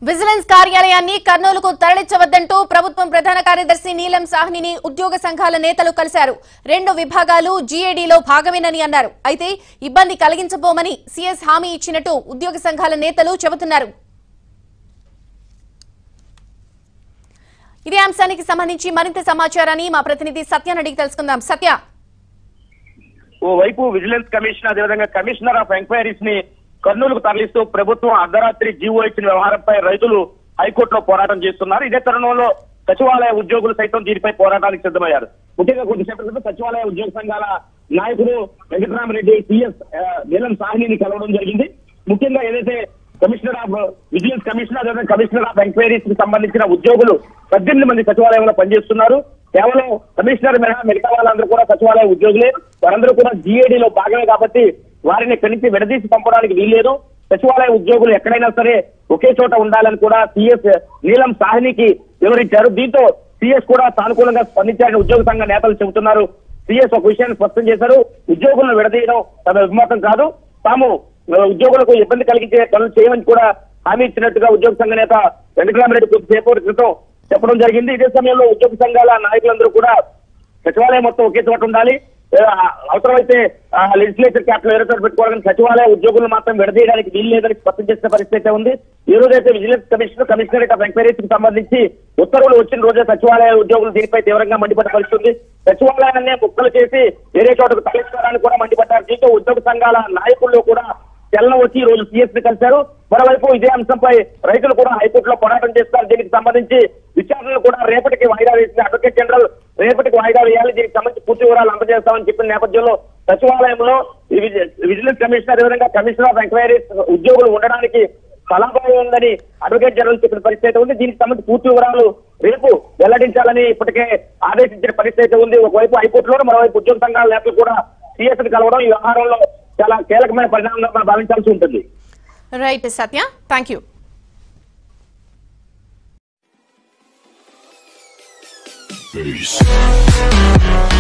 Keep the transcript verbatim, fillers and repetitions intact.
Vigilance కార్యాలయాన్ని కర్నూలుకు తరలించవద్దంటూ ప్రభుత్వం ప్రధాన కార్యదర్శి నీలం సాహ్నిని ఉద్యోగ సంఘాల నేతలు కలిశారు. రెండు విభాగాలు జీఏడీలో భాగమేనని అన్నారు. అయితే ఇబ్బంది కలిగించబోమని సీఎస్ హామీ ఇచ్చినట్టు ఉద్యోగ సంఘాల నేతలు చెబుతున్నారు. ఇదే అంశానికి సంబంధించి మరింత సమాచారాన్ని మా ప్రతినిధి సత్యాన్ని అడిగి తెలుసుకుందాం. సత్య, ఓవైపు విజిలెన్స్ కమిషన్ అదేవిధంగా కమిషనర్ ఆఫ్ ఎంక్వైరీస్ ని కర్నూలుకు తరలిస్తూ ప్రభుత్వం అర్ధరాత్రి జీవో ఇచ్చిన వ్యవహారంపై రైతులు హైకోర్టులో పోరాటం చేస్తున్నారు. ఇదే తరుణంలో సచివాలయ ఉద్యోగులు సైతం దీనిపై పోరాటానికి సిద్ధమయ్యారు. ముఖ్యంగా కొద్దిసేపటి క్రితం సచివాలయ ఉద్యోగ సంఘాల నాయకులు వెంకటరామరెడ్డి సీఎస్ నీలం సాహ్నిని కలవడం జరిగింది. ముఖ్యంగా ఏదైతే కమిషనర్ ఆఫ్ విజిలెన్స్ కమిషనర్ అదేవిధంగా కమిషనర్ ఆఫ్ ఎంక్వైరీస్ కి సంబంధించిన ఉద్యోగులు పద్దెనిమిది మంది సచివాలయంలో పనిచేస్తున్నారు. కేవలం కమిషనర్ మినహా మిగతా వాళ్ళందరూ కూడా సచివాలయ ఉద్యోగులే. వారందరూ కూడా జీఏడీలో భాగమే కాబట్టి వారిని ఇక్కడి నుంచి విడదీసి పంపడానికి వీల్లేదు. సచివాలయ ఉద్యోగులు ఎక్కడైనా సరే ఒకే చోట ఉండాలని కూడా సీఎస్ నీలం సాహ్నికి వివరించారు. దీంతో సీఎస్ కూడా సానుకూలంగా స్పందించారని ఉద్యోగ సంఘ నేతలు చెబుతున్నారు. సీఎస్ ఒక విషయాన్ని స్పష్టం చేశారు. ఉద్యోగులను విడదీయడం తమ విమతం కాదు, తాము ఉద్యోగులకు ఇబ్బంది కలిగించే పనులు చేయమని కూడా హామీ ఇచ్చినట్టుగా ఉద్యోగ సంఘ నేత వెంకటరామరెడ్డి కొద్దిసేపు క్రితం చెప్పడం జరిగింది. ఇదే సమయంలో ఉద్యోగ సంఘాల నాయకులందరూ కూడా సచివాలయం మొత్తం ఒకే చోట ఉండాలి, అవసరమైతే లెజిస్లేచర్ క్యాపిటల్ వేరే చోట పెట్టుకోవాలని, సచివాలయ ఉద్యోగులను మాత్రం విడదీయడానికి వీలు లేదని స్పష్టం చేసిన పరిస్థితి ఉంది. ఈ రోజైతే vigilance commissioner commissionerate of enquiries కి సంబంధించి ఉత్తర్వులు వచ్చిన రోజే సచివాలయ ఉద్యోగులు దీనిపై తీవ్రంగా మండిపడ్డ పరిస్థితి. సచివాలయాన్ని ముక్కలు చేసి వేరే చోటకు తరలించడానికి కూడా మండిపడ్డారు. దీంతో ఉద్యోగ సంఘాల నాయకుల్లో కూడా చలనం వచ్చి ఈ రోజు సీఎస్ ని కలిశారు. మరోవైపు ఇదే అంశంపై రైతులు కూడా హైకోర్టులో పోరాటం చేస్తారు. దీనికి సంబంధించి విచారణలు కూడా రేపటికి వాయిదా వేసింది. అడ్వకేట్ జనరల్ రేపటికి వాయిదా వేయాలి, దీనికి సంబంధించి పూర్తి వివరాలు అందజేస్తామని చెప్పిన నేపథ్యంలో సచివాలయంలో విజిలెన్స్ కమిషనర్ అదేవిధంగా కమిషనర్ ఆఫ్ ఎంక్వైరీస్ ఉద్యోగులు ఉండడానికి ఫలాభావం ఉందని అడ్వకేట్ జనరల్ చెప్పిన పరిస్థితి ఉంది. దీనికి సంబంధించి పూర్తి వివరాలు రేపు వెల్లడించాలని ఇప్పటికే ఆదేశించిన పరిస్థితి ఉంది. ఒకవైపు హైకోర్టులో మరోవైపు ఉద్యోగ సంఘాల నేతలు కూడా సీఎస్ ని కలవడం ఈ వ్యవహారంలో చాలా కీలకమైన పరిణామంగా మనం భావించాల్సి ఉంటుంది. Right Satya, thank you.